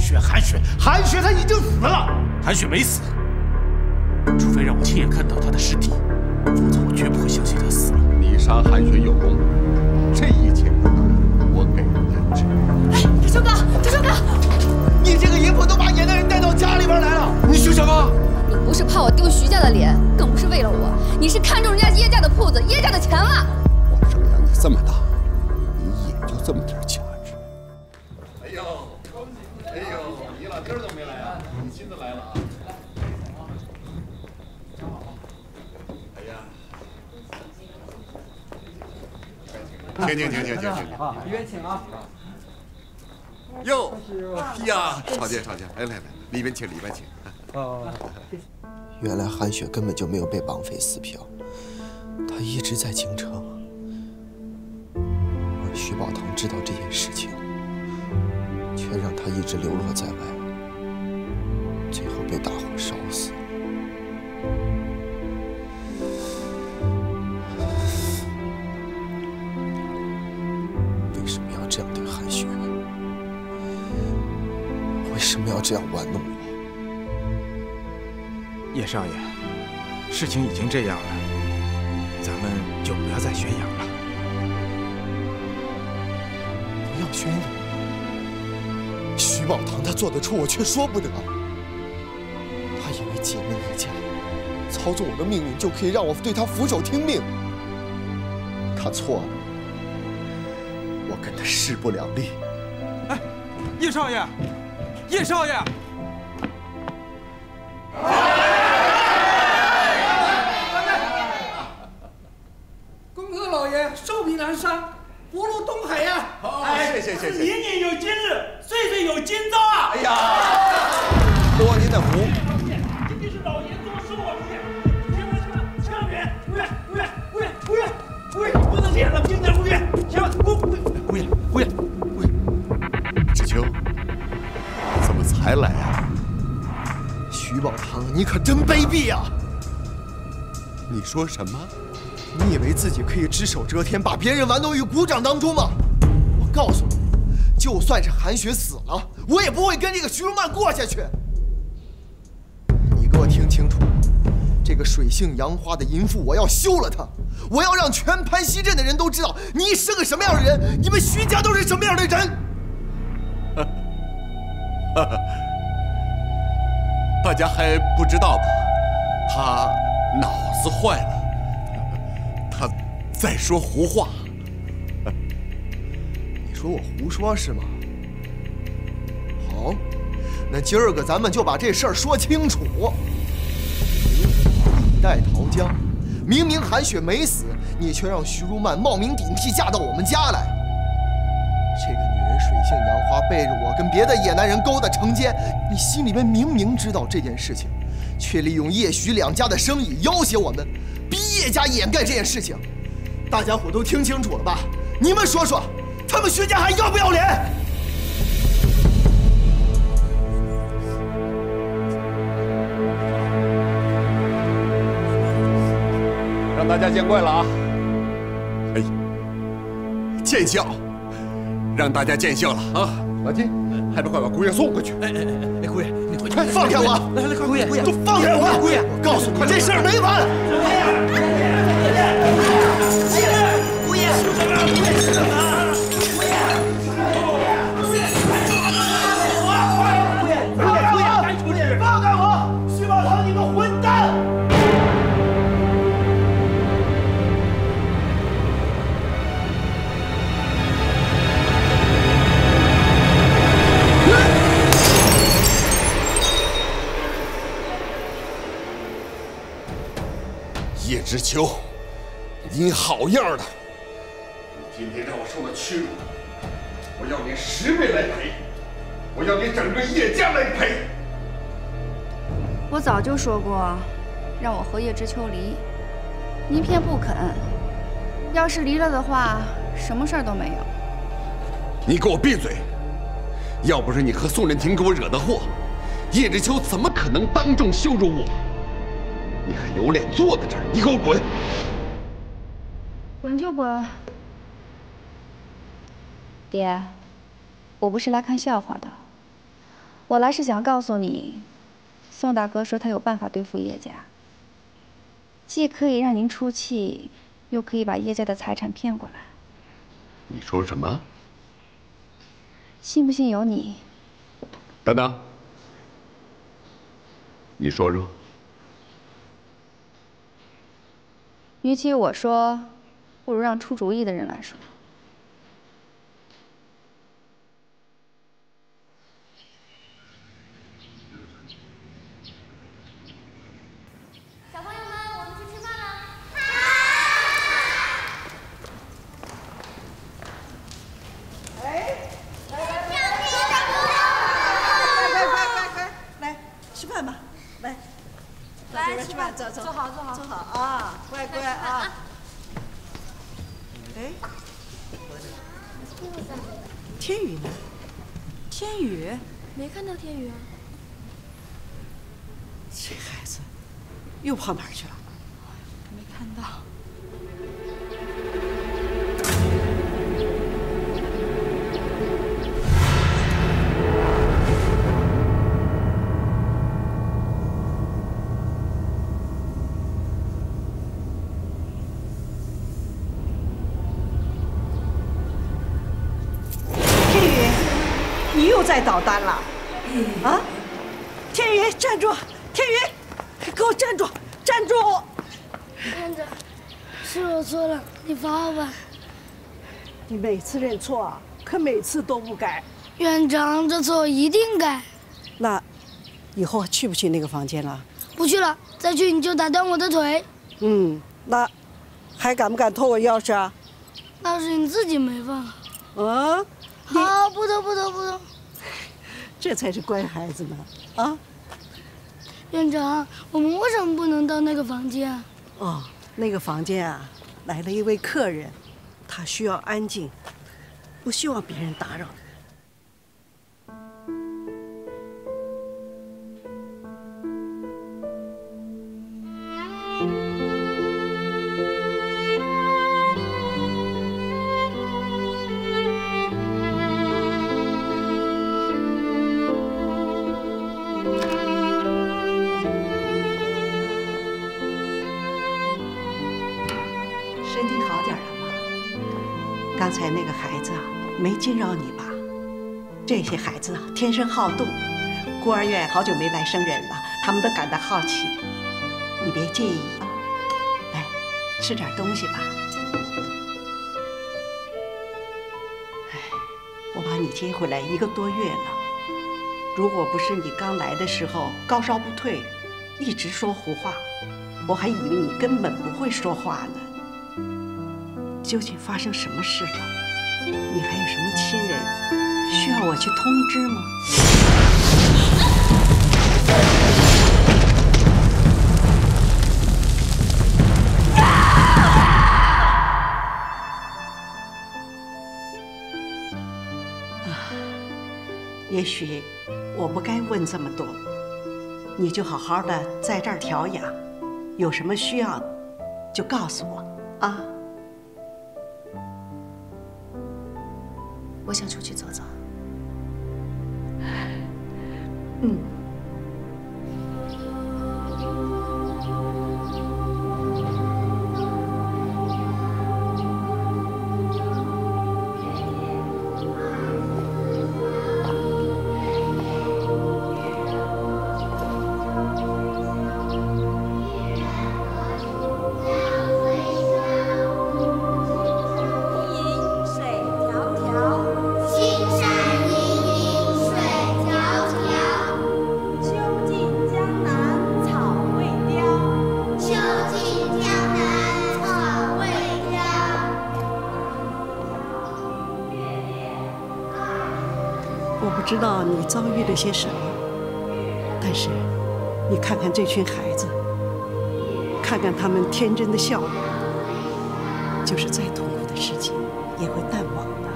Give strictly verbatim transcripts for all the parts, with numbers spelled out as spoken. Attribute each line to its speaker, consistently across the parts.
Speaker 1: 雪，韩雪，韩雪，她已经死了。
Speaker 2: 韩雪没死，除非让我亲眼看到她的尸体，否则我绝不会相信她死了。
Speaker 3: 你杀韩雪有功，这一切我给人担着。
Speaker 4: 哎，周兄哥，周兄哥，
Speaker 1: 你这个淫妇都把野男人带到家里边来了，你许什么？
Speaker 4: 你不是怕我丢徐家的脸，更不是为了我，你是看中人家叶家的铺子、叶家的钱了。
Speaker 3: 皇上养你这么大，你也就这么点价值。哎呦，哎呦，你老弟儿怎么没来啊？你亲自来了啊？哎呀，请请请请请请
Speaker 5: 啊，里边请啊。
Speaker 3: 哟，哎呀，少见少见，来来来，里边请里边请。
Speaker 5: 哦。
Speaker 6: 原来韩雪根本就没有被绑匪撕票，她一直在京城。而徐宝堂知道这件事情，却让她一直流落在外，最后被大火烧死。为什么要这样对韩雪？为什么要这样玩弄我？
Speaker 7: 叶少爷，事情已经这样了，咱们就不要再宣扬了。
Speaker 6: 不要宣扬？徐宝堂他做得出，我却说不得。他以为解命一家，操纵我的命运就可以让我对他俯首听命。他错了，我跟他势不两立。
Speaker 7: 哎，叶少爷，叶少爷！
Speaker 5: 寿比南山，福如东海呀！
Speaker 3: 哎，谢谢谢谢。
Speaker 1: 年年有今日，岁岁有今朝啊！
Speaker 3: 哎呀，托您的福。
Speaker 1: 今天是老爷多寿啊！千万千万千万别！无远无远无远无远无远，不能这样了，兵在无远，千万不不
Speaker 3: 无远无远无远。芷秋，怎么才来啊？
Speaker 6: 徐宝堂，你可真卑鄙啊！
Speaker 3: 你说什么？
Speaker 6: 你以为自己可以只手遮天，把别人玩弄于股掌当中吗？我告诉你，就算是韩雪死了，我也不会跟这个徐如曼过下去。你给我听清楚，这个水性杨花的淫妇，我要休了她！我要让全盘溪镇的人都知道，你是个什么样的人，你们徐家都是什么样的人。
Speaker 3: 大家还不知道吧？他脑子坏了。他在说胡话，
Speaker 6: 你说我胡说是吗？好，那今儿个咱们就把这事儿说清楚。李代桃僵，明明韩雪没死，你却让徐如曼冒名顶替嫁到我们家来。这个女人水性杨花，背着我跟别的野男人勾搭成奸，你心里面明明知道这件事情，却利用叶徐两家的生意要挟我们。逼叶家掩盖这件事情，大家伙都听清楚了吧？你们说说，他们徐家还要不要脸？
Speaker 3: 让大家见怪了啊！哎，见笑，让大家见笑了啊！老金，还不快把姑爷送回去？
Speaker 1: 哎哎哎哎，姑爷，你回去，
Speaker 6: 放开我！
Speaker 1: 来来来，快，姑爷，
Speaker 6: 都放开我！姑爷，我告诉你，这事儿没完！
Speaker 1: 姑爷，姑爷，姑爷，姑爷。
Speaker 3: 叶知秋，你好样的！你今天让我受了屈辱，我要你十倍来赔，我要你整个叶家来赔。
Speaker 8: 我早就说过，让我和叶知秋离，您偏不肯。要是离了的话，什么事儿都没有。
Speaker 3: 你给我闭嘴！要不是你和宋任廷给我惹的祸，叶知秋怎么可能当众羞辱我？你还有脸坐在这儿？你给我滚！
Speaker 8: 滚就滚。爹，我不是来看笑话的。 我来是想告诉你，宋大哥说他有办法对付叶家，既可以让您出气，又可以把叶家的财产骗过来。
Speaker 3: 你说什么？
Speaker 8: 信不信由你。
Speaker 3: 等等，你说说。
Speaker 8: 与其我说，不如让出主意的人来说。
Speaker 9: 天宇呢？天宇
Speaker 10: 没看到天宇啊。
Speaker 9: 这孩子又跑哪儿去了？
Speaker 10: 没看到。
Speaker 9: 你又在捣蛋了，啊！天宇，站住！天宇，给我站住！站住！
Speaker 10: 院长，是我错了，你罚我吧。
Speaker 9: 你每次认错，可每次都不改。
Speaker 10: 院长，这次我一定改。
Speaker 9: 那以后去不去那个房间了？
Speaker 10: 不去了，再去你就打断我的腿。
Speaker 9: 嗯，那还敢不敢偷我钥匙啊？
Speaker 10: 那是你自己没放好。
Speaker 9: 嗯。
Speaker 10: 好，不偷不偷不偷，
Speaker 9: 这才是乖孩子呢！啊，
Speaker 10: 院长，我们为什么不能到那个房间啊？
Speaker 9: 哦，那个房间啊，来了一位客人，他需要安静，不希望别人打扰。 身体好点了吗？刚才那个孩子啊，没惊扰你吧？这些孩子啊，天生好动。孤儿院好久没来生人了，他们都感到好奇。你别介意，来吃点东西吧。哎，我把你接回来一个多月了，如果不是你刚来的时候高烧不退，一直说胡话，我还以为你根本不会说话呢。 究竟发生什么事了？你还有什么亲人需要我去通知吗？啊，也许我不该问这么多，你就好好的在这儿调养，有什么需要就告诉我啊。
Speaker 11: 我想出去走走。
Speaker 9: 嗯。不知道你遭遇了些什么，但是你看看这群孩子，看看他们天真的笑容，就是再痛苦的事情也会淡忘的。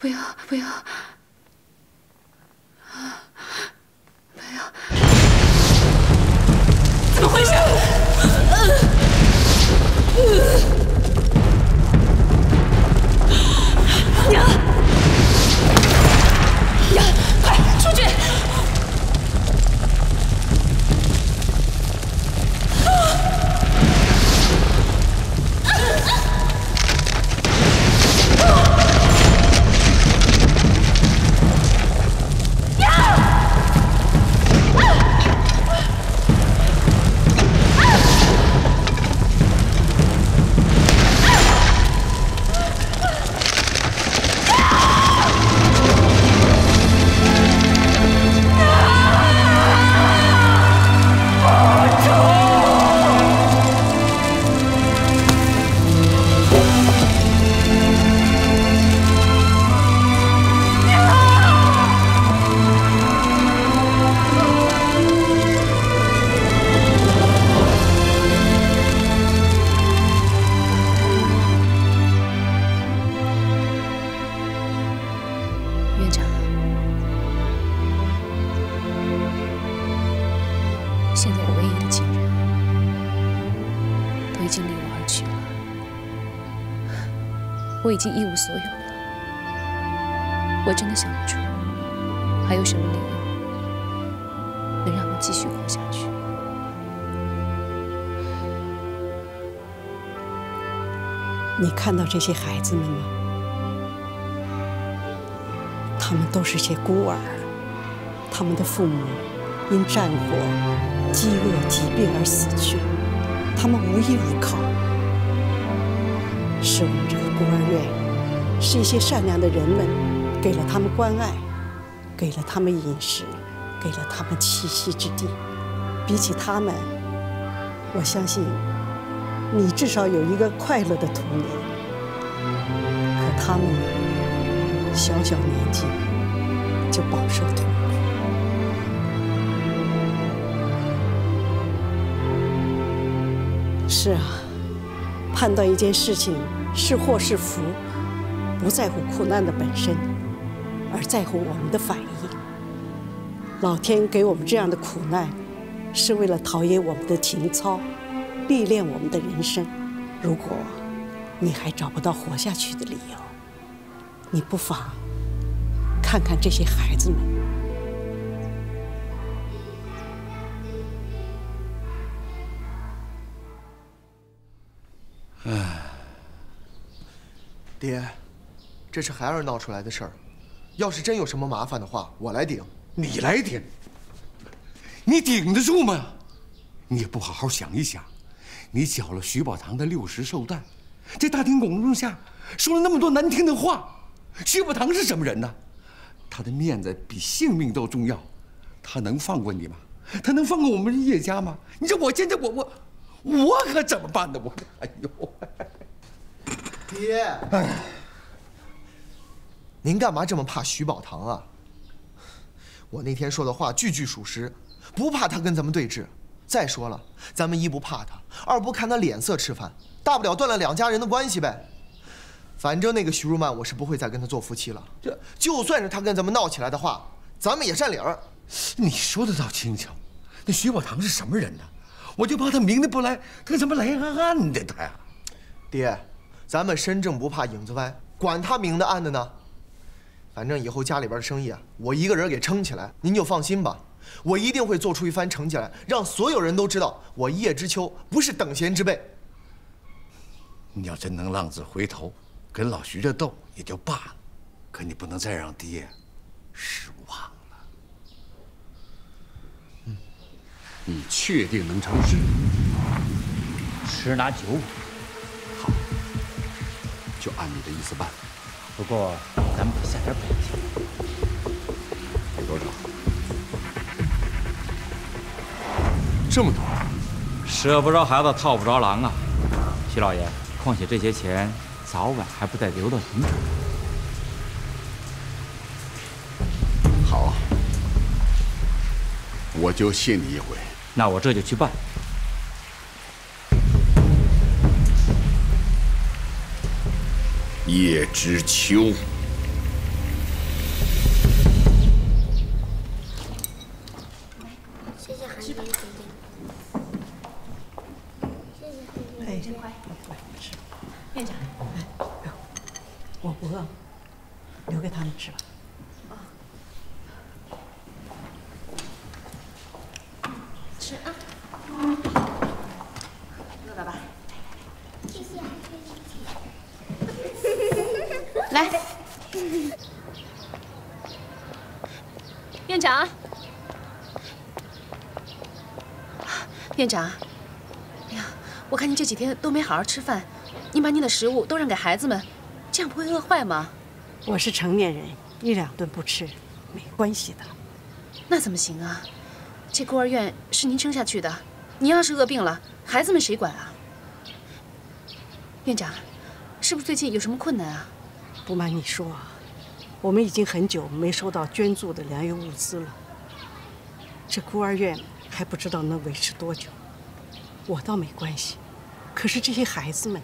Speaker 4: 不要不要！不要！怎么回事？娘！娘，快出去！
Speaker 11: 我已经一无所有了，我真的想不出还有什么理由能让我继续活下去。
Speaker 9: 你看到这些孩子们吗？他们都是些孤儿，他们的父母因战火、饥饿、疾病而死去，他们无依无靠。是我们这个孤儿院，是一些善良的人们给了他们关爱，给了他们饮食，给了他们栖息之地。比起他们，我相信你至少有一个快乐的童年。可他们小小年纪就饱受痛苦。是啊。判断一件事情是祸是福，不在乎苦难的本身，而在乎我们的反应。老天给我们这样的苦难，是为了陶冶我们的情操，历练我们的人生。如果你还找不到活下去的理由，你不妨看看这些孩子们。
Speaker 6: 唉，爹，这是孩儿闹出来的事儿，要是真有什么麻烦的话，我来顶。
Speaker 3: 你来顶？你顶得住吗？你也不好好想一想，你缴了徐宝堂的六十寿诞，这大庭广众下说了那么多难听的话，徐宝堂是什么人呢？他的面子比性命都重要，他能放过你吗？他能放过我们叶家吗？你说我现在我我。我可怎么办呢？我，哎呦，
Speaker 6: 爹，哎，您干嘛这么怕徐宝堂啊？我那天说的话句句属实，不怕他跟咱们对峙。再说了，咱们一不怕他，二不看他脸色吃饭，大不了断了两家人的关系呗。反正那个徐如曼，我是不会再跟他做夫妻了。这就算是他跟咱们闹起来的话，咱们也占理儿。
Speaker 3: 你说的倒轻巧，那徐宝堂是什么人呢？我就怕他明的不来，他怎么来暗暗的他呀？
Speaker 6: 爹，咱们身正不怕影子歪，管他明的暗的呢。反正以后家里边的生意啊，我一个人给撑起来，您就放心吧。我一定会做出一番成绩来，让所有人都知道我叶知秋不是等闲之辈。
Speaker 3: 你要真能浪子回头，跟老徐这斗也就罢了，可你不能再让爹失望了。
Speaker 6: 嗯，
Speaker 3: 你确定能成事？
Speaker 12: 十拿九稳。
Speaker 3: 好，就按你的意思办。
Speaker 12: 不过咱们得下点本钱。
Speaker 3: 给多少？
Speaker 12: 这么多，舍不着孩子套不着狼啊！徐老爷，况且这些钱早晚还不得流到城上。
Speaker 3: 好，我就信你一回。
Speaker 12: 那我这就去办。
Speaker 3: 叶知秋，
Speaker 9: 哎，
Speaker 11: 真乖。
Speaker 9: 来吃。
Speaker 11: 院长，
Speaker 9: 哎，我不饿，留给他们吃吧。
Speaker 11: 吃啊，饿了吧？
Speaker 10: 谢谢。
Speaker 11: 来，院长，院长，哎呀，我看您这几天都没好好吃饭，您把您的食物都让给孩子们，这样不会饿坏吗？
Speaker 9: 我是成年人，一两顿不吃没关系的。
Speaker 11: 那怎么行啊？ 这孤儿院是您撑下去的，您要是饿病了，孩子们谁管啊？院长，是不是最近有什么困难啊？
Speaker 9: 不瞒你说啊，我们已经很久没收到捐助的粮油物资了。这孤儿院还不知道能维持多久。我倒没关系，可是这些孩子们，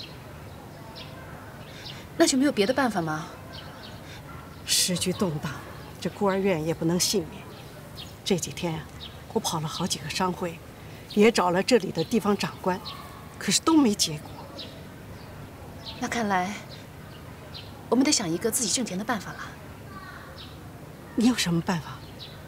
Speaker 11: 那就没有别的办法吗？
Speaker 9: 时局动荡，这孤儿院也不能幸免。这几天啊。 我跑了好几个商会，也找了这里的地方长官，可是都没结果。
Speaker 11: 那看来，我们得想一个自己挣钱的办法了。
Speaker 9: 你有什么办法？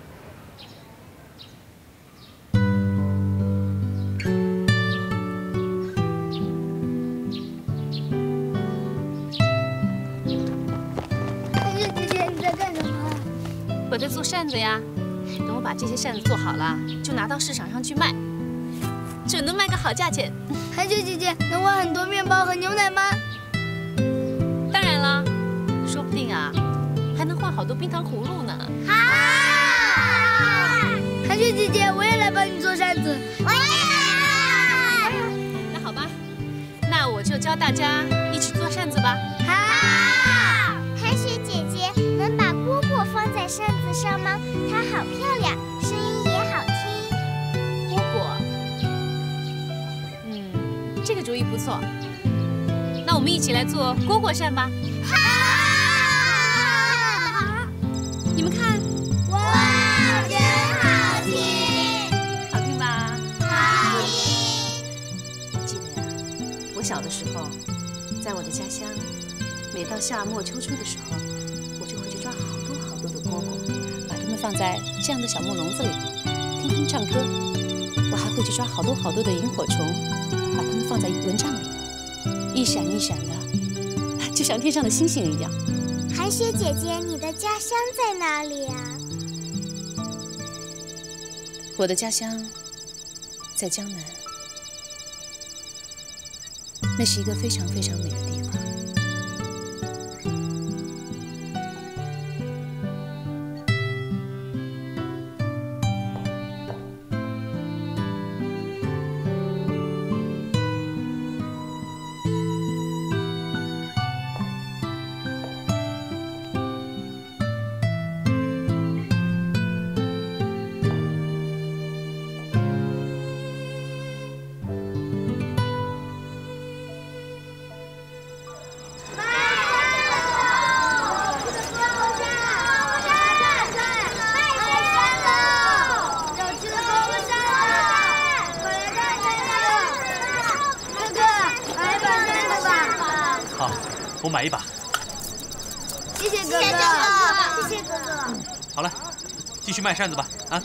Speaker 10: 哎呀，姐姐，你在干什么？
Speaker 11: 我在做扇子呀。 等我把这些扇子做好了，就拿到市场上去卖，准能卖个好价钱。
Speaker 10: 韩雪姐姐，能换很多面包和牛奶吗？
Speaker 11: 当然了，说不定啊，还能换好多冰糖葫芦呢。
Speaker 10: 好！韩雪姐姐，我也来帮你做扇子。我也。
Speaker 11: 那好吧，那我就教大家一起做扇子吧。
Speaker 10: 好。
Speaker 13: 韩雪姐姐，能把蝈蝈放在扇子上吗？它好漂亮，声音也好听。
Speaker 11: 蝈蝈，嗯，这个主意不错。那我们一起来做蝈蝈扇吧。
Speaker 13: 好！
Speaker 11: 你们看，
Speaker 13: 哇，真好听！
Speaker 11: 好听吧？
Speaker 13: 好听。
Speaker 11: 记得呀，我小的时候，在我的家乡，每到夏末秋初的时候，我就会去抓好多好多的蝈蝈，把它们放在这样的小木笼子里，听它们唱歌。我还会去抓好多好多的萤火虫，把它们放在蚊帐里，一闪一闪的，就像天上的星星一样。
Speaker 13: 韩雪姐姐，你的家乡在哪里啊？
Speaker 11: 我的家乡在江南，那是一个非常非常美的地方。
Speaker 2: 我买一把。
Speaker 10: 谢谢哥哥，
Speaker 13: 谢谢哥哥。
Speaker 2: 好了，继续卖扇子吧，啊！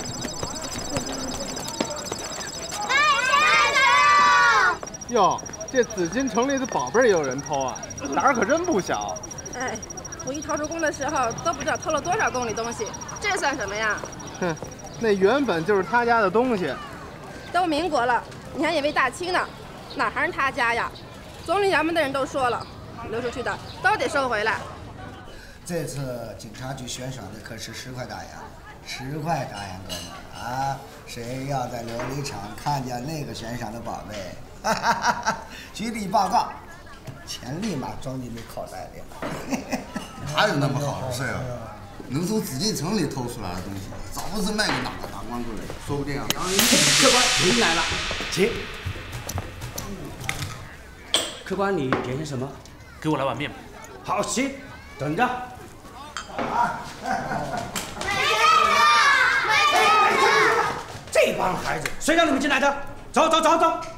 Speaker 13: 卖扇子！
Speaker 14: 哟，这紫禁城里的宝贝也有人偷啊，胆儿可真不小。
Speaker 15: 哎，五一陶铸工的时候都不知道偷了多少公里东西，这算什么呀？
Speaker 14: 哼，那原本就是他家的东西。
Speaker 15: 都民国了，你还以为大清呢？哪还是他家呀？总理衙门的人都说了。流出去的都得收回来。
Speaker 16: 这次警察局悬赏的可是十块大洋，十块大洋，哥们儿啊！谁要在琉璃厂看见那个悬赏的宝贝，哈哈哈哈，局里报告，钱立马装进那口袋里了。
Speaker 3: 哪有那么好的事啊？能从紫禁城里偷出来的东西，早不是卖给哪个大官贵了，说不定啊。
Speaker 17: 客官，您来了，请。客官，你点些什么？
Speaker 2: 给我来碗面吧。
Speaker 17: 好，行，等着。
Speaker 13: 买扇子！买扇子！
Speaker 17: 这这帮孩子，谁让你们进来的？走走走走！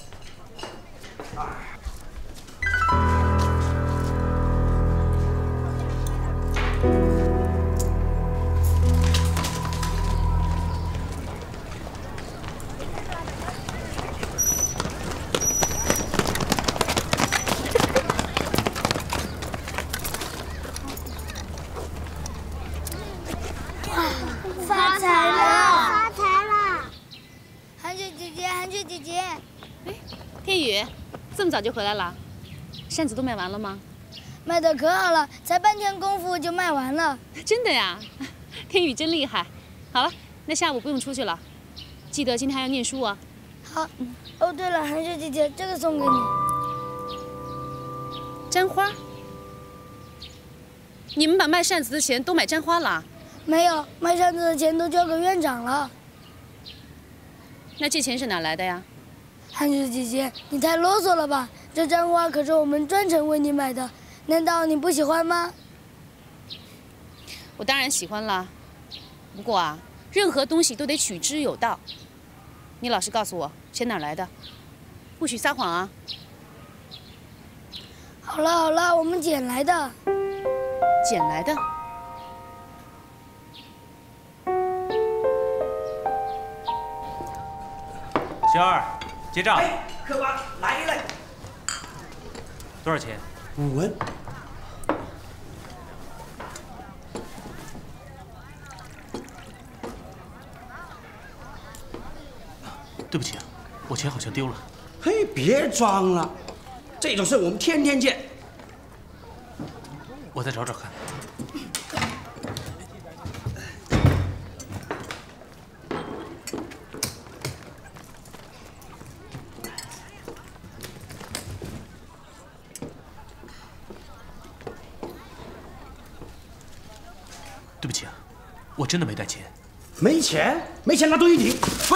Speaker 10: 发财了！发财了！寒雪姐姐，寒雪姐姐，
Speaker 11: 哎，天宇，这么早就回来了？扇子都卖完了吗？
Speaker 10: 卖的可好了，才半天功夫就卖完了。
Speaker 11: 真的呀？天宇真厉害。好了，那下午不用出去了，记得今天还要念书啊。
Speaker 10: 好。哦，对了，寒雪姐姐，这个送给你。
Speaker 11: 簪花？你们把卖扇子的钱都买簪花了？
Speaker 10: 没有，卖扇子的钱都交给院长了。
Speaker 11: 那这钱是哪来的呀？
Speaker 10: 寒雪姐姐，你太啰嗦了吧！这簪花可是我们专程为你买的，难道你不喜欢吗？
Speaker 11: 我当然喜欢了，不过啊，任何东西都得取之有道。你老实告诉我，钱哪来的？不许撒谎啊！
Speaker 10: 好了好了，我们捡来的。
Speaker 11: 捡来的？
Speaker 2: 小二，结账。
Speaker 17: 哎，客官来了。
Speaker 2: 多少钱？
Speaker 17: 五文。
Speaker 2: 对不起啊，我钱好像丢了。
Speaker 17: 嘿，别装了，这种事我们天天见。
Speaker 2: 我再找找看。对不起啊，我真的没带钱。
Speaker 17: 没钱？没钱拿东西抵。喂！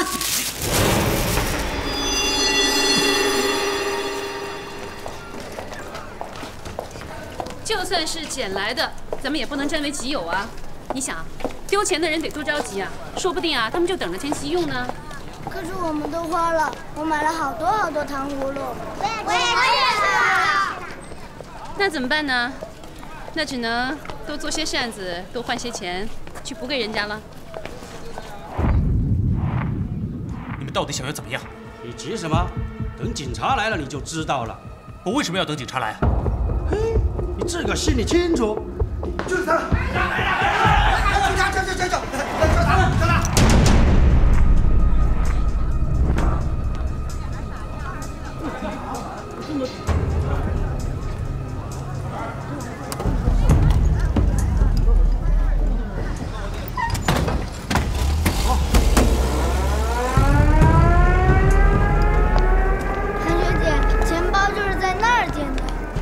Speaker 11: 就算是捡来的，咱们也不能占为己有啊！你想，丢钱的人得多着急啊！说不定啊，他们就等着钱急用呢。
Speaker 10: 可是我们都花了，我买了好多好多糖葫芦。
Speaker 13: 我也是。
Speaker 11: 那怎么办呢？那只能多做些扇子，多换些钱，去补给人家了。
Speaker 2: 你们到底想要怎么样？
Speaker 17: 你急什么？等警察来了你就知道了。
Speaker 2: 我为什么要等警察来啊？
Speaker 17: 嘿，你自个心里清楚。
Speaker 6: 就是他！警察，警察，警察，警察，警察！
Speaker 10: 韩学姐，钱包就是在那儿捡的。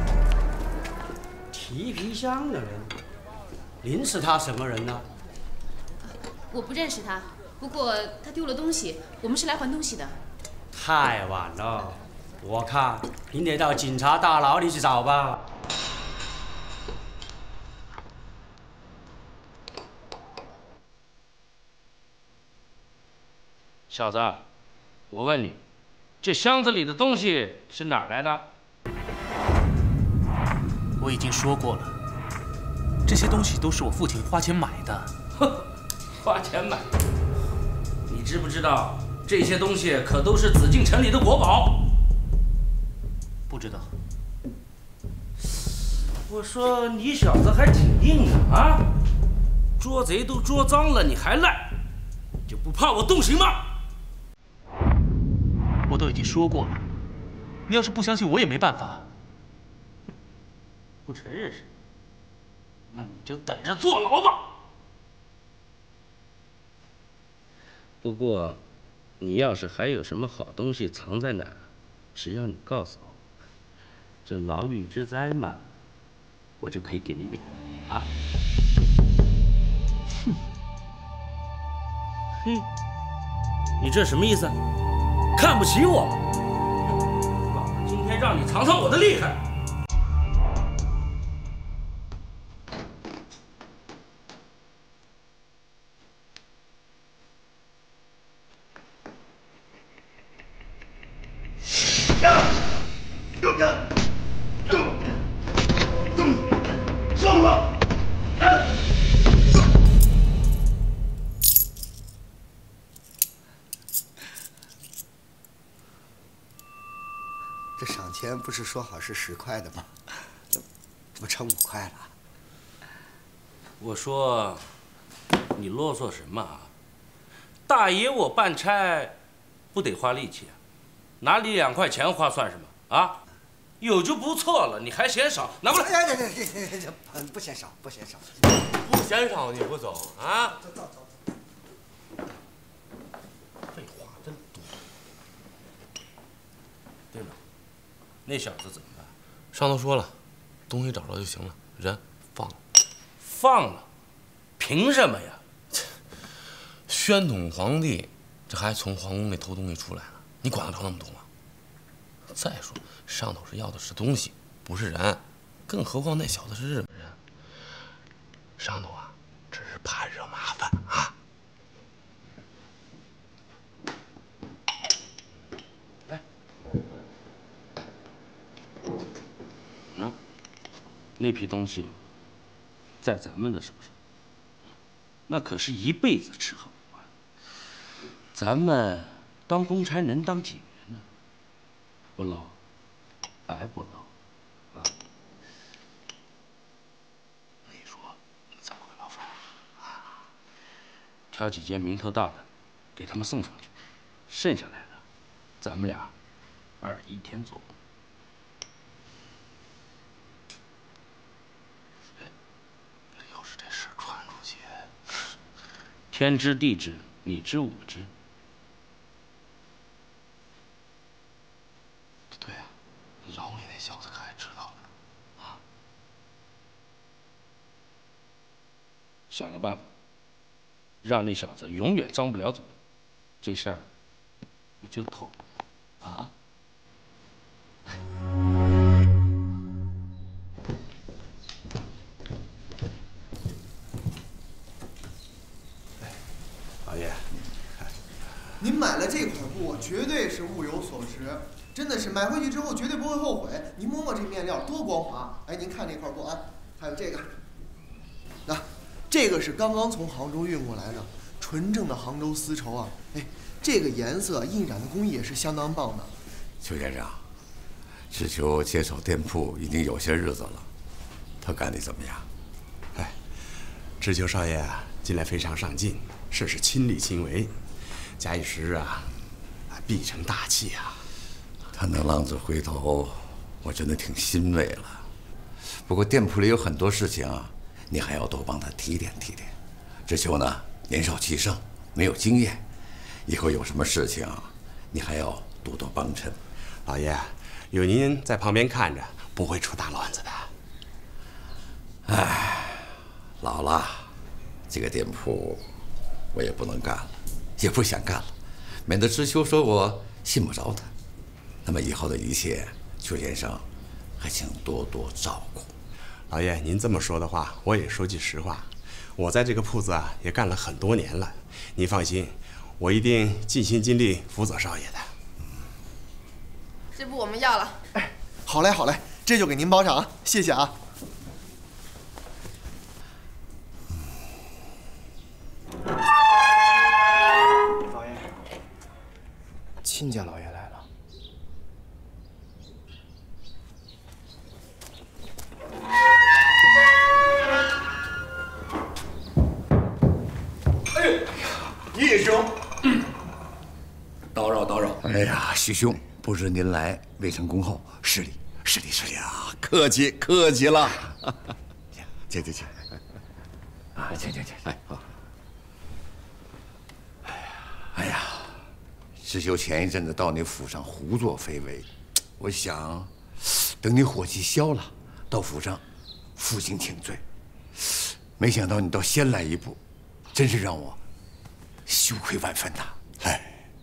Speaker 17: 提皮箱的人，林是他什么人呢？
Speaker 11: 我不认识他，不过他丢了东西，我们是来还东西的。
Speaker 17: 太晚了，我看你得到警察大牢里去找吧。
Speaker 18: 小子，我问你，这箱子里的东西是哪儿来的？
Speaker 2: 我已经说过了，这些东西都是我父亲花钱买的。
Speaker 18: 哼，花钱买？你知不知道这些东西可都是紫禁城里的国宝？
Speaker 2: 不知道。
Speaker 18: 我说你小子还挺硬啊！啊，捉贼都捉脏了，你还赖，就不怕我动刑吗？
Speaker 2: 我都已经说过了，你要是不相信我也没办法。
Speaker 18: 不承认是？那你就等着坐牢吧。不过，你要是还有什么好东西藏在哪儿，只要你告诉我，这牢狱之灾嘛，我就可以给你免啊。哼，嘿，你这什么意思？看不起我？老子今天让你尝尝我的厉害！
Speaker 3: 上了！
Speaker 16: 这赏钱不是说好是十块的吗？这这不成五块了？
Speaker 18: 我说，你啰嗦什么啊？大爷我办差，不得花力气啊，拿你两块钱花算什么啊？有就不错了，你还嫌少？拿过来！
Speaker 16: 哎哎哎哎，不嫌少，不嫌少，
Speaker 19: 不嫌少你不走啊？
Speaker 16: 走走走。
Speaker 18: 废话真多。对了，那小子怎么办？
Speaker 19: 上头说了，东西找着就行了，人放了。
Speaker 18: 放了？凭什么呀？
Speaker 19: 宣统皇帝这还从皇宫里偷东西出来了，你管得着那么多吗？再说上头是要的是东西，不是人，更何况那小子是日本人。上头啊，只是怕惹麻烦啊。
Speaker 18: 来，嗯，那批东西在咱们的手上，那可是一辈子吃喝不完。咱们当公差能当几年呢？不捞，挨不捞，啊！你说怎么个捞法啊？挑几件名头大的，给他们送上去，剩下来的，咱们俩二一天做。要是这事传出去，天知地知，你知我知。
Speaker 19: 对啊，饶你那小子可还知道了啊？
Speaker 18: 想个办法，让那小子永远张不了嘴，这事儿你就透了啊！
Speaker 3: 老爷，
Speaker 6: 您买了这块布，绝对是物有所值，真的是买回去之后绝对不会后悔。您摸摸这面料多光滑，哎，您看这块布啊，还有这个，那、啊、这个是刚刚从杭州运过来的，纯正的杭州丝绸啊，哎，这个颜色印染的工艺也是相当棒的。
Speaker 20: 邱先生，志秋接手店铺已经有些日子了，他干得怎么样？
Speaker 21: 哎，志秋少爷啊，近来非常上进，事事亲力亲为，假以时日啊，必成大器啊。
Speaker 20: 他能浪子回头，我真的挺欣慰了。不过店铺里有很多事情啊，你还要多帮他提点提点。志秋呢，年少气盛，没有经验，以后有什么事情，你还要多多帮衬。
Speaker 21: 老爷，有您在旁边看着，不会出大乱子的。
Speaker 20: 唉，老了，这个店铺我也不能干了，也不想干了，免得知秋说我信不着他。那么以后的一切，邱先生还请多多照顾。
Speaker 21: 老爷，您这么说的话，我也说句实话，我在这个铺子啊也干了很多年了。您放心，我一定尽心尽力辅佐少爷的。
Speaker 15: 这布我们要了。
Speaker 6: 哎，好嘞好嘞，这就给您包上啊，谢谢啊。
Speaker 7: 老爷，亲家老爷来了。
Speaker 3: 哎呦，叶兄，
Speaker 20: 叨扰叨扰。哎呀，徐兄，不知您来未成恭候，失礼失礼失礼啊！客气客气了。请请请。啊，请请请。哎，好。哎呀，知秋前一阵子到你府上胡作非为，我想等你火气消了，到府上负荆请罪。没想到你倒先来一步，真是让我羞愧万分呐！
Speaker 3: 哎，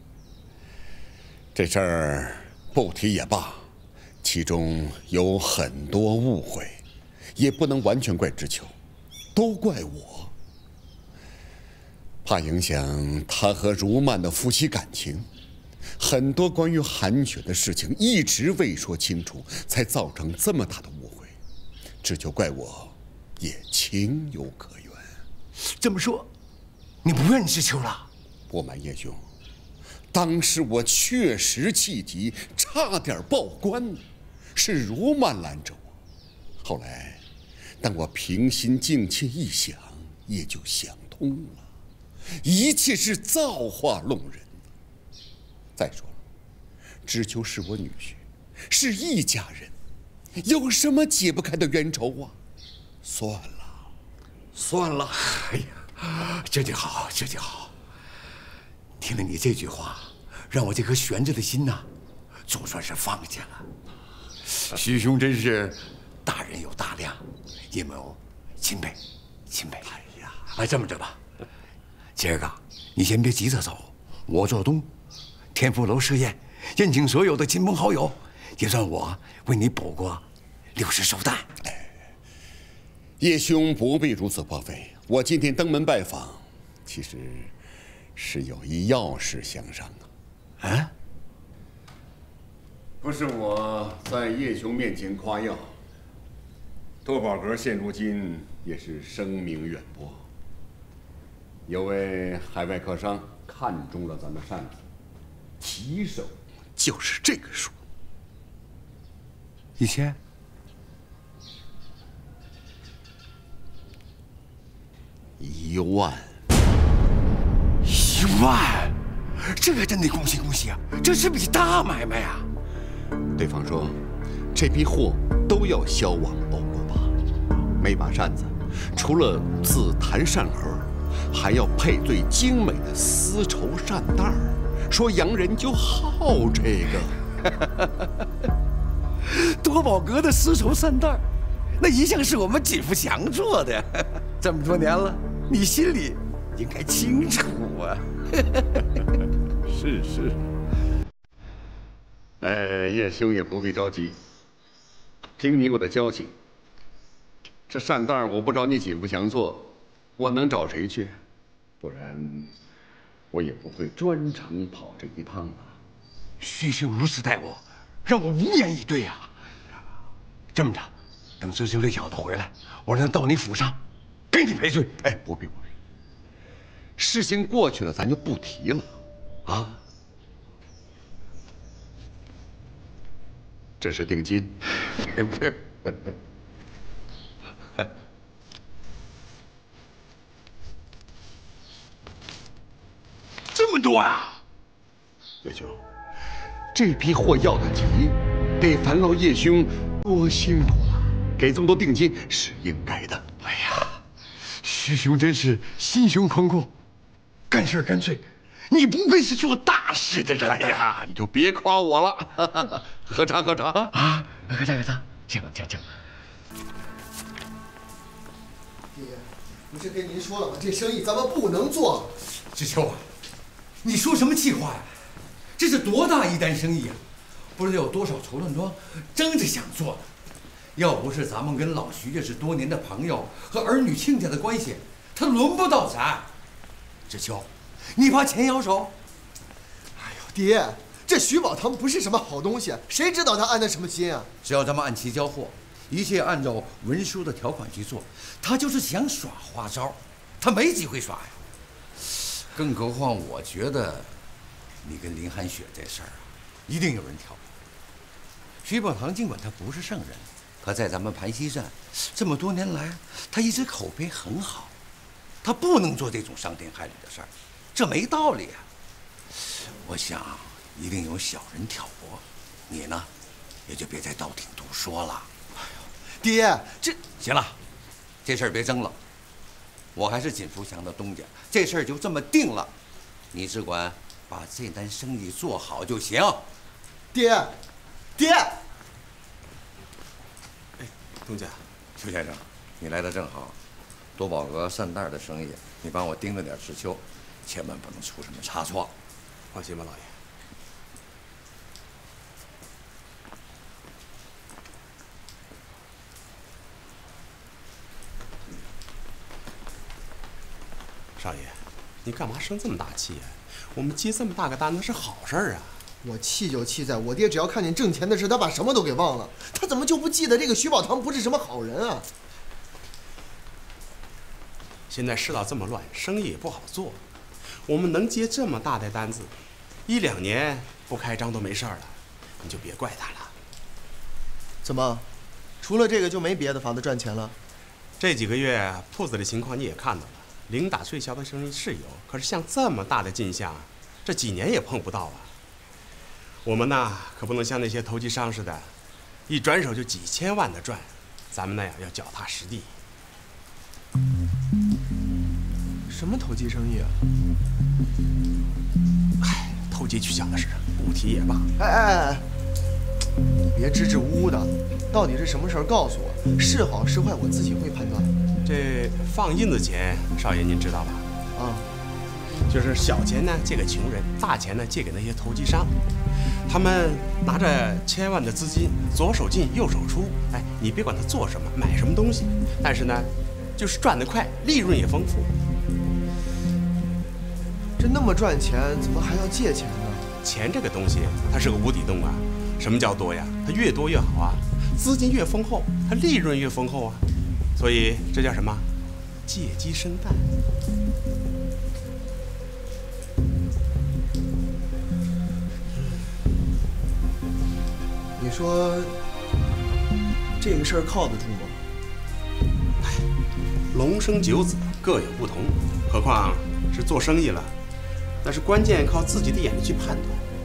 Speaker 3: 这事儿不提也罢，其中有很多误会，也不能完全怪知秋，都怪我。怕影响他和如曼的夫妻感情， 很多关于韩雪的事情一直未说清楚，才造成这么大的误会。只求怪我，也情有可原。
Speaker 20: 这么说，你不怨知秋了？
Speaker 3: 不瞒叶兄，当时我确实气急，差点报官，是如曼拦着我。后来，当我平心静气一想，也就想通了，一切是造化弄人。再说了，知秋是我女婿，是一家人，有什么解不开的冤仇啊？算了，算了。
Speaker 20: 哎呀，这就好，这就好。听了你这句话，让我这颗悬着的心呐，总算是放下了。徐兄真是大人有大量，叶某钦佩，钦佩。哎呀，哎，这么着吧，今儿个你先别急着走，我做东。天福楼设宴，宴请所有的亲朋好友，也算我为你补过六十寿诞。
Speaker 3: 叶兄不必如此破费，我今天登门拜访，其实是有一要事相商啊。
Speaker 20: 啊？
Speaker 3: 不是我在叶兄面前夸耀，多宝阁现如今也是声名远播，有位海外客商看中了咱们扇子。提手就是这个数，
Speaker 20: 一千，
Speaker 3: 一万，
Speaker 20: 一万，这可真得恭喜恭喜啊！这是笔大买卖啊！
Speaker 3: 对方说，这批货都要销往欧国吧？每把扇子，除了紫檀扇盒，还要配最精美的丝绸扇袋儿。说洋人就好这个，
Speaker 20: 多宝阁的丝绸扇袋，那一向是我们锦福祥做的，这么多年了，你心里应该清楚啊。
Speaker 3: 是是。哎，叶兄也不必着急，听你我的交情，这扇袋我不找你锦福祥做，我能找谁去？不然。我也不会专程跑这一趟啊！
Speaker 20: 徐兄如此待我，让我无言以对啊！这么着，等知秋这小子回来，我让他到你府上，给你赔罪。
Speaker 3: 哎，不必不必，事情过去了，咱就不提了啊。这是定金。哎，不是，
Speaker 20: 这么多啊！
Speaker 3: 叶兄，这批货要得急，得烦劳叶兄多辛苦了。给这么多定金是应该的。
Speaker 20: 哎呀，徐兄真是心胸宽阔，干事干脆。你不愧是做大事的人呀！
Speaker 3: 哎呀，你就别夸我了。喝茶喝茶
Speaker 20: 啊！喝茶喝茶，请请请。
Speaker 6: 爹，不是跟您说了吗？这生意咱们不能做。
Speaker 5: 知秋啊，你说什么气话呀？这是多大一单生意啊！不知道有多少绸缎庄争着想做呢。要不是咱们跟老徐家是多年的朋友和儿女亲家的关系，他轮不到咱。知秋，你怕钱摇手？
Speaker 6: 哎呦，爹，这徐宝堂不是什么好东西，谁知道他安的什么心啊？
Speaker 5: 只要咱们按期交货，一切按照文书的条款去做，他就是想耍花招，他没机会耍呀。更何况，我觉得你跟林寒雪这事儿啊，一定有人挑拨。徐宝堂尽管他不是圣人，可在咱们盘溪镇这么多年来，他一直口碑很好，他不能做这种伤天害理的事儿，这没道理啊。我想一定有小人挑拨，你呢，也就别再道听途说了。哎呦，
Speaker 6: 爹，这
Speaker 5: 行了，这事儿别争了。我还是锦福祥的东家，这事儿就这么定了，你只管把这单生意做好就行。
Speaker 6: 爹，爹。
Speaker 21: 哎，东家，
Speaker 5: 邱先生，你来的正好。多宝阁扇袋的生意，你帮我盯着点知秋，千万不能出什么差错。
Speaker 21: 放心吧，老爷。少爷，你干嘛生这么大气呀？我们接这么大个单子是好事儿啊。
Speaker 6: 我气就气在我爹只要看见挣钱的事，他把什么都给忘了。他怎么就不记得这个徐宝堂不是什么好人啊？
Speaker 21: 现在世道这么乱，生意也不好做，我们能接这么大的单子，一两年不开张都没事儿了，你就别怪他了。
Speaker 6: 怎么，除了这个就没别的法子赚钱了？
Speaker 21: 这几个月铺子的情况你也看到了，零打碎销的生意是有，可是像这么大的进项，这几年也碰不到啊。我们呐，可不能像那些投机商似的，一转手就几千万的赚，咱们那样要脚踏实地。
Speaker 6: 什么投机生意啊？
Speaker 21: 唉，投机取巧的事，不提也罢。
Speaker 6: 哎哎哎，你别支支吾吾的，到底是什么事儿？告诉我，是好是坏，我自己会判断。
Speaker 21: 这放印子钱，少爷您知道吧？
Speaker 6: 啊，
Speaker 21: 就是小钱呢借给穷人，大钱呢借给那些投机商。他们拿着千万的资金，左手进右手出，哎，你别管他做什么，买什么东西，但是呢，就是赚得快，利润也丰富。
Speaker 6: 这那么赚钱，怎么还要借钱呢？
Speaker 21: 钱这个东西，它是个无底洞啊。什么叫多呀？它越多越好啊，资金越丰厚，它利润越丰厚啊。所以这叫什么？借鸡生蛋。
Speaker 6: 你说这个事儿靠得住吗？
Speaker 21: 哎，龙生九子各有不同，何况是做生意了，那是关键靠自己的眼力去判断。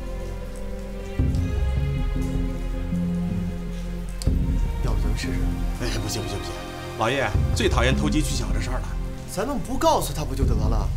Speaker 6: 要不咱们试试？
Speaker 21: 哎，不行不行不行，老爷最讨厌投机取巧这事儿了。
Speaker 6: 咱们不告诉他不就得了？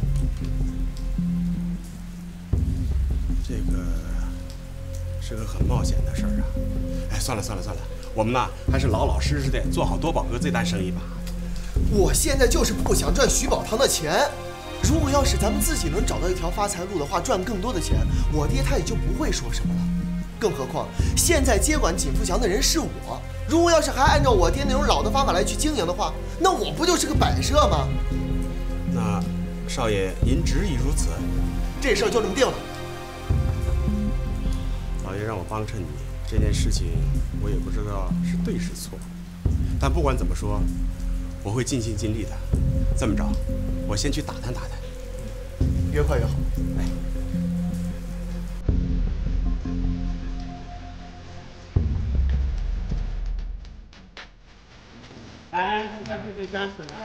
Speaker 21: 这个是个很冒险的事儿啊！哎，算了算了算了，我们呐还是老老实实的做好多宝阁这单生意吧。
Speaker 6: 我现在就是不想赚徐宝堂的钱。如果要是咱们自己能找到一条发财路的话，赚更多的钱，我爹他也就不会说什么了。更何况现在接管锦富祥的人是我，如果要是还按照我爹那种老的方法来去经营的话，那我不就是个摆设吗？
Speaker 21: 那少爷您执意如此，
Speaker 6: 这事儿就这么定了。
Speaker 21: 老爷让我帮衬你这件事情，我也不知道是对是错，但不管怎么说，我会尽心尽力的。这么着，我先去打探打探，
Speaker 6: 越快越好。
Speaker 21: 哎。
Speaker 17: 哎，这这这干死了！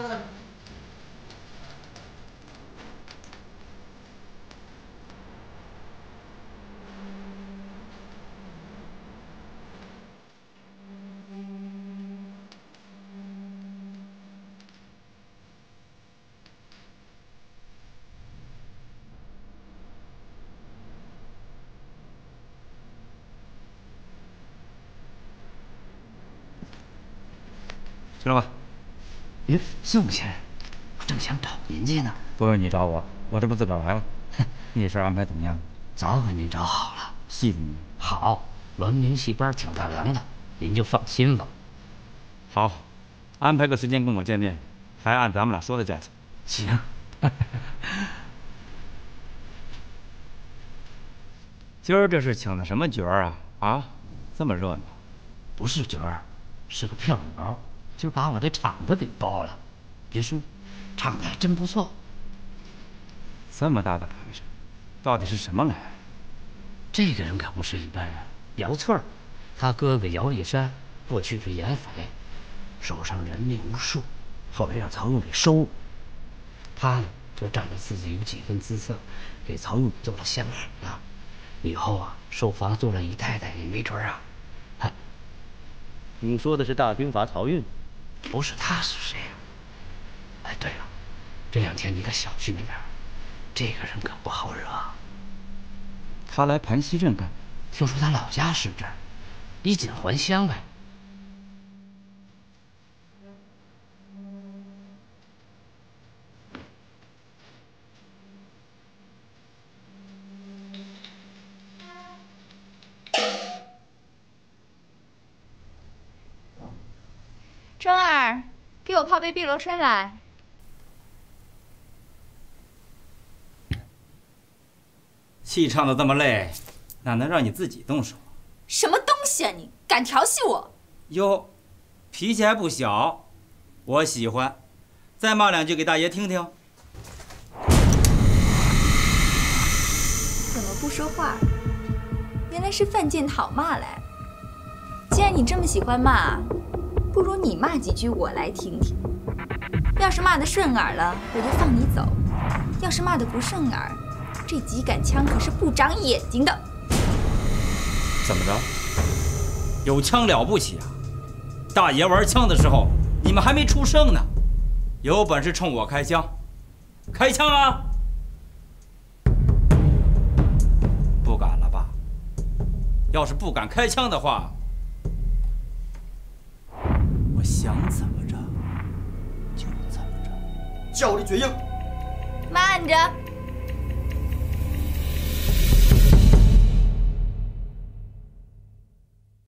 Speaker 12: 去了吧。
Speaker 1: 哟，宋先生，我正想找您去呢。
Speaker 12: 不用你找我，我这不自个儿来了。那事儿安排怎么样？
Speaker 1: 早给您找好了。
Speaker 12: 细致。
Speaker 1: 好，轮您戏班挺大梁的，您就放心吧。
Speaker 12: 好，安排个时间跟我见面，还按咱们俩说的价钱。
Speaker 1: 行。
Speaker 12: 今儿这是请的什么角儿啊？啊，这么热闹？
Speaker 1: 不是角儿，是个票苗。就把我的场子给包了，别说，唱的还真不错。
Speaker 12: 这么大的盘子，到底是什么来？
Speaker 1: 这个人可不是一般人，姚翠儿，他哥哥姚立山过去是盐匪，手上人命无数，后来让曹勇给收了。他呢，就仗着自己有几分姿色，给曹勇做了相好了。以后啊，收房做了姨太太也没准啊。哎，
Speaker 18: 你说的是大军阀曹运？
Speaker 1: 不是他是谁呀？哎，对了，这两天你可小心点，这个人可不好惹。
Speaker 12: 他来盘溪镇干？
Speaker 1: 听说他老家是这儿，衣锦还乡呗。
Speaker 8: 春儿，给我泡杯碧螺春来。
Speaker 12: 戏唱的这么累， 哪能让你自己动手？
Speaker 4: 什么东西啊你！敢调戏我？
Speaker 12: 哟，脾气还不小，我喜欢。再骂两句给大爷听听。
Speaker 4: 怎么不说话？原来是犯贱讨骂来。既然你这么喜欢骂，不如你骂几句我来听听。要是骂得顺耳了，我就放你走；要是骂得不顺耳，这几杆枪可是不长眼睛的。
Speaker 12: 怎么着？有枪了不起啊？大爷玩枪的时候，你们还没出生呢。有本事冲我开枪，开枪啊！不敢了吧？要是不敢开枪的话，我想怎么着就怎么着。
Speaker 6: 叫你嘴硬。
Speaker 4: 慢着。